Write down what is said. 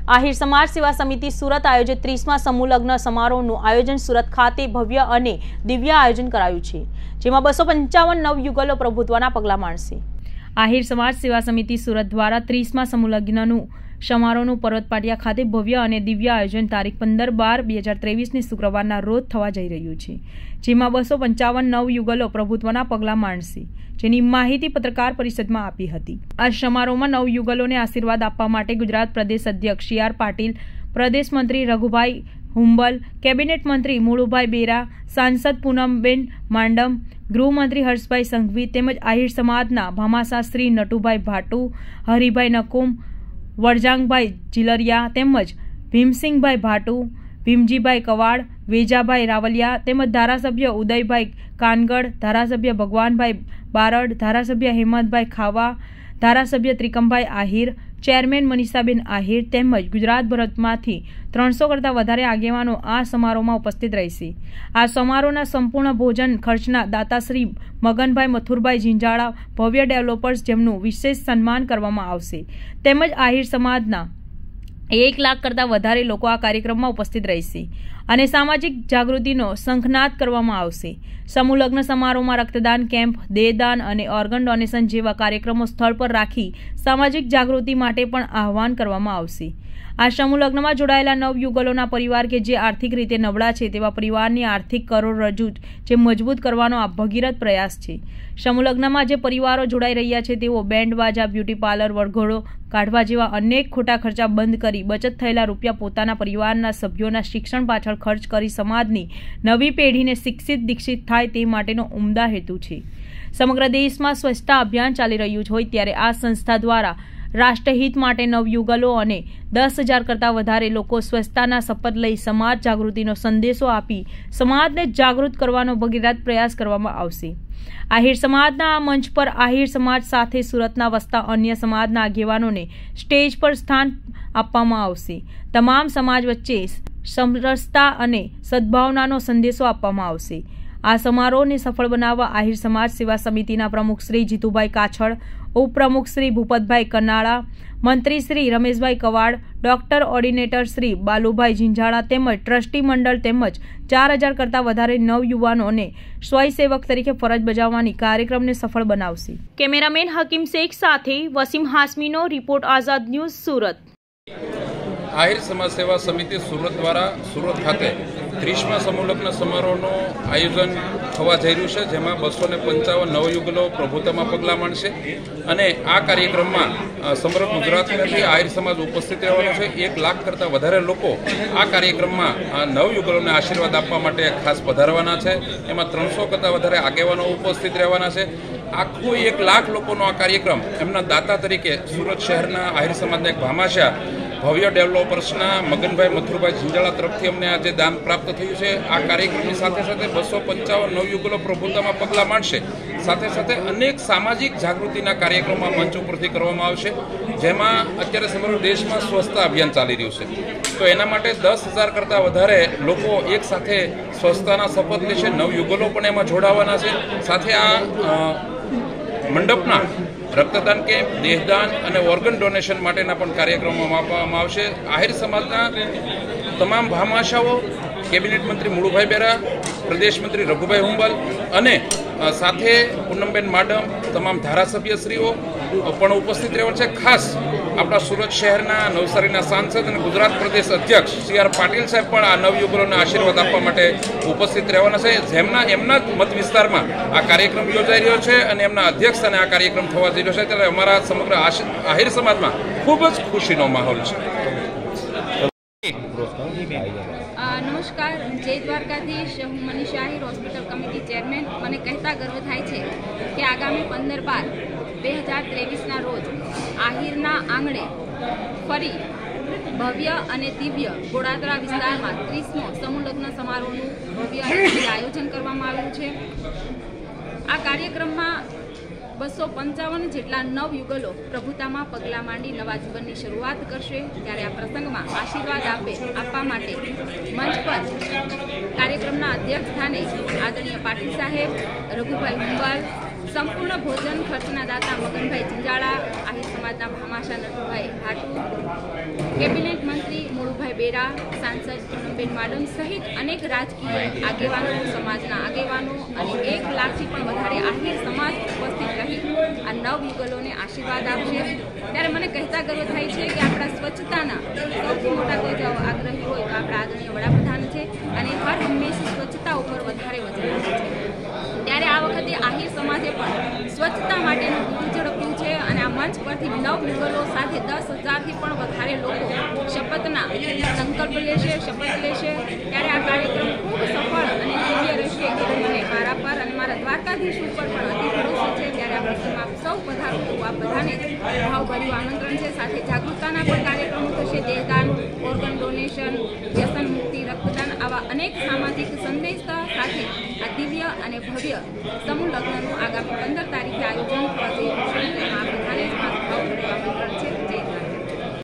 આહિર સમાજ સેવા સમિતિ સુરત આયોજિત 30મા સમૂહ લગ્ન સમારોહનું આયોજન સુરત ખાતે ભવ્ય અને દિવ્ય આયોજન કરાયું છે, જેમાં 255 નવયુગલો પ્રભુત્વના પગલાં માંડશે। આહિર સમાજ સેવા સમિતિ સુરત દ્વારા 30મા સમૂહ લગ્નનું સમારોહનું પર્વત પાટિયા ખાતે ભવ્ય અને દિવ્ય આયોજન તારીખ 15/12/2023ની શુક્રવારના રોજ થવા જઈ રહ્યું છે, જેમાં 255 નવયુગલો પ્રભુત્વના પગલાં માંડશે, જેની માહિતી પત્રકાર પરિષદમાં આપી હતી। આ સમારોહમાં નવયુગલોને આશીર્વાદ આપવા માટે ગુજરાત પ્રદેશ અધ્યક્ષ CR પાટીલ, પ્રદેશ મંત્રી રઘુભાઈ હુંબલ, કેબિનેટ મંત્રી મુળુભાઈ બેરા, સાંસદ પૂનમબેન માંડમ, ગૃહમંત્રી હર્ષભાઈ સંઘવી તેમજ આહિર સમાજના ભામાસા શ્રી નટુભાઈ ભાટુ, હરિભાઈ નકુમ, વરજાંગભાઈ જીલરિયા તેમજ ભીમસિંહભાઈ ભાટુ, ભીમજીભાઈ કવાડ, વેજાભાઈ રાવલિયા તેમજ ધારાસભ્ય ઉદયભાઈ કાનગડ, ધારાસભ્ય ભગવાનભાઈ બારડ, ધારાસભ્ય હેમંતભાઈ ખાવા, ધારાસભ્ય ત્રિકમભાઈ આહિર, ચેરમેન મનીષાબેન આહિર તેમજ ગુજરાતભરમાંથી 300 કરતાં વધારે આગેવાનો આ સમારોહમાં ઉપસ્થિત રહેશે। આ સમારોહના સંપૂર્ણ ભોજન ખર્ચના દાતા શ્રી મગનભાઈ મથુરભાઈ ઝીંઝાળા ભવ્ય ડેવલપર્સ, જેમનું વિશેષ સન્માન કરવામાં આવશે, તેમજ આહિર સમાજના 1 લાખ કરતાં વધારે લોકો આ કાર્યક્રમમાં ઉપસ્થિત રહેશે અને સામાજિક જાગૃતિનો શંખનાદ કરવામાં આવશે। સમૂહ લગ્ન સમારોહમાં રક્તદાન કેમ્પ, દેહદાન અને ઓર્ગન ડોનેશન જેવા કાર્યક્રમો સ્થળ પર રાખી સામાજિક જાગૃતિ માટે પણ આહવાન કરવામાં આવશે। આ સમૂહ લગ્નમાં જોડાયેલા નવયુગલોના પરિવાર કે જે આર્થિક રીતે નબળા છે તેવા પરિવારની આર્થિક કરોડરજ્જુ જે મજબૂત કરવાનો આ ભગીરથ પ્રયાસ છે। સમૂહ લગ્નમાં જે પરિવારો જોડાઈ રહ્યા છે તેઓ બેન્ડ બાજા, બ્યુટી પાર્લર, વરઘોડો કાઢવા જેવા અનેક ખોટા ખર્ચા બંધ કરી બચત થયેલા રૂપિયા પોતાના પરિવારના સભ્યોના શિક્ષણ પાછળ ખર્ચ કરી સમાજની નવી પેઢીને શિક્ષિત દીક્ષિત થાય તે માટેનો ઉમદા હેતુ છે। સમગ્ર દેશમાં સ્વચ્છતા અભિયાન ચાલી રહ્યું હોય ત્યારે આ સંસ્થા દ્વારા રાષ્ટ્રહિત માટે નવયુગલો અને 10,000 કરતાં વધારે લોકો સ્વચ્છતાના શપથ લઈ સમાજ જાગૃતિનો સંદેશો આપી સમાજને જાગૃત કરવાનો ભગીરથ પ્રયાસ કરવામાં આવશે। આહિર સમાજના આ મંચ પર આહિર સમાજ સાથે સુરતના વસતા અન્ય સમાજના આગેવાનોને સ્ટેજ પર સ્થાન આપવામાં આવશે। તમામ સમાજ વચ્ચે સમરસતા અને સદભાવનાનો સંદેશો આપવામાં આવશે। આ સમારોહને સફળ બનાવવા આહિર સમાજ સેવા સમિતિના પ્રમુખ શ્રી જીતુભાઈ કાછડ, ઉપપ્રમુખ શ્રી ભૂપતભાઈ કનાળા, મંત્રી શ્રી રમેશભાઈ કવાડ, ડોક્ટર ઓર્ડિનેટર શ્રી બાલુભાઈ ઝીંઝાળા તેમજ ટ્રસ્ટી મંડળ તેમજ 4,000 કરતાં વધારે નવયુવાનોને સ્વયંસેવક તરીકે ફરજ બજાવવાની કાર્યક્રમને સફળ બનાવશે। કેમેરામેન હકીમ શેખ સાથે વસીમ હાસમીનો રિપોર્ટ, આઝાદ ન્યૂઝ, સુરત। આહિર સમાજ સેવા સમિતિ સુરત દ્વારા સુરત ખાતે 30મા સમૂહ લગ્ન સમારોહનું આયોજન થવા જઈ રહ્યું છે, જેમાં 255 નવયુગલો પ્રભુત્વમાં પગલાં માંડશે અને આ કાર્યક્રમમાં સમગ્ર ગુજરાતમાંથી આહિર સમાજ ઉપસ્થિત રહેવાનો છે। 1 લાખ કરતાં વધારે લોકો આ કાર્યક્રમમાં નવયુગલોને આશીર્વાદ આપવા માટે ખાસ પધારવાના છે। એમાં 300 કરતાં વધારે આગેવાનો ઉપસ્થિત રહેવાના છે। આખું 1 લાખ લોકોનો આ કાર્યક્રમ એમના દાતા તરીકે સુરત શહેરના આહિર સમાજના એક ભામાશા ભવ્ય ડેવલપર્સના મગનભાઈ મથુરભાઈ ઝીંઝાળા તરફથી અમને આજે દાન પ્રાપ્ત થયું છે। આ કાર્યક્રમની સાથે સાથે 255 નવયુગલો પ્રભુત્વમાં પગલાં માંડશે, સાથે સાથે અનેક સામાજિક જાગૃતિના કાર્યક્રમો મંચ ઉપરથી કરવામાં આવશે, જેમાં અત્યારે સમગ્ર દેશમાં સ્વચ્છતા અભિયાન ચાલી રહ્યું છે। તો એના માટે 10,000 કરતાં વધારે લોકો એક સાથે સ્વચ્છતાના શપથ લેશે। નવયુગલો પણ એમાં જોડાવાના છે। સાથે આ મંડપના રક્તદાન કેમ્પ, દેહદાન અને ઓર્ગન ડોનેશન માટેના પણ કાર્યક્રમો આપવામાં આવશે। આહિર સમાજના તમામ ભામાશાઓ, કેબિનેટ મંત્રી મુળુભાઈ બેરા, પ્રદેશ મંત્રી રઘુભાઈ હુંબલ અને સાથે પૂનમબેન માડમ, તમામ ધારાસભ્યશ્રીઓ પણ ઉપસ્થિત રહેવાનું છે। ખાસ આપણા સુરત શહેરના નવસારીના સાંસદ અને ગુજરાત પ્રદેશ અધ્યક્ષ CR પાટીલ સાહેબ પણ આ નવયુગલોને આશીર્વાદ આપવા માટે ઉપસ્થિત રહેવાના છે, એમના જ મત વિસ્તારમાં આ કાર્યક્રમ યોજાઈ રહ્યો છે અને એમના અધ્યક્ષ અને આ કાર્યક્રમ થવા જઈ રહ્યો છે, ત્યારે અમારા સમગ્ર આહિર સમાજમાં ખૂબ જ ખુશીનો માહોલ છે। નમસ્કાર, જય દ્વારકાધીશ। હું Manisha Ahir, hospital committee chairman. મને કહેતા ગર્વ થાય છે કે આગામી 15/12/2023ના રોજ આહિરના આંગણે ફરી ભવ્ય અને દિવ્ય ગોળાદરા વિસ્તારમાં 30મો સમૂહ લગ્ન સમારોહનું ભવ્ય અને આયોજન કરવામાં આવ્યું છે। આ કાર્યક્રમમાં 255 જેટલા નવયુગલો પ્રભુતામાં પગલાં માંડી નવા જીવનની શરૂઆત કરશે। ત્યારે આ પ્રસંગમાં આશીર્વાદ આપવા માટે મંચ પર કાર્યક્રમના અધ્યક્ષ સ્થાને આદરણીય પાટીલ સાહેબ, રઘુભાઈ હુંબલ, સંપૂર્ણ ભોજન ખર્ચના દાતા મગનભાઈ ઝીંઝાળા, આહિર સમાજના ભામાશા નટુભાઈ હાટુ, કેબિનેટ મંત્રી મુળુભાઈ બેરા, સાંસદ પૂનમબેન માડમ સહિત અનેક રાજકીય આગેવાનો, સમાજના આગેવાનો અને 1 લાખથી પણ વધારે આહિર સમાજ ઉપસ્થિત રહી આ નવયુગલોને આશીર્વાદ આપશે। ત્યારે મને કહેતા ગર્વ થાય છે કે આપણા સ્વચ્છતાના સૌથી મોટા કોઈ જો આગ્રહી હોય તો આપણા આદરણીય વડાપ્રધાન છે અને હર હંમેશા સ્વચ્છતા ઉપર વધારે વધુ છે। ત્યારે આ વખતે આહિર સમાજે પણ સ્વચ્છતા માટેનું ગીત ઝડપ્યું છે અને આ મંચ પરથી નવયુગલો સાથે 10,000થી પણ વધારે લોકો શપથના સંકલ્પ લેશે, શપથ લેશે। ત્યારે આ કાર્યક્રમ ખૂબ સફળ અને દિવ્ય રહેશે કે મને મારા પર અને મારા દ્વારકાધીશ ઉપર પણ અતિ ભરોસો છે। ત્યારે આ પ્રસંગમાં સૌ પધારો આ બધાને ભાવભર્યું આમંત્રણ છે। સાથે જાગૃતતાના પણ કાર્યક્રમો થશે, દેહદાન, ઓર્ગન ડોનેશન, વ્યસન મુક્તિ, રક્તદાન આવા અનેક સામાજિક સંદેશા સાથે આ દિવ્ય અને ભવ્ય સમૂહ લગ્નનું આગામી 15 તારીખે આયોજન થવા જઈ રહ્યું છે।